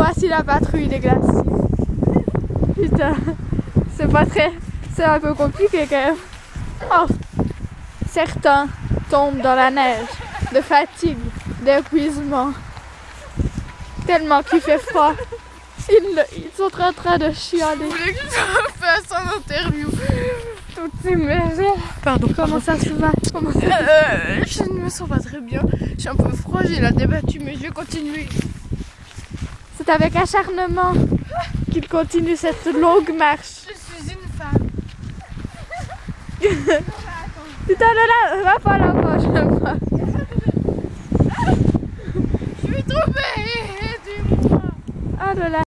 Voici la patrouille des glaciers. Putain, c'est pas très... C'est un peu compliqué quand même. Oh. Certains tombent dans la neige, de fatigue, d'épuisement. Tellement qu'il fait froid. Ils sont en train de chialer. Vous voulez que je fasse une interview? Toutes ces maisons. Pardon. Comment ça se va? Je ne me sens pas très bien. J'ai un peu froid, j'ai la débattue, mais je vais continuer. C'est avec acharnement qu'il continue cette longue marche. Je suis une femme. Putain, là, va pas là-bas, je l'aime pas. Je vais tomber. Aidez-moi. Ah, de là.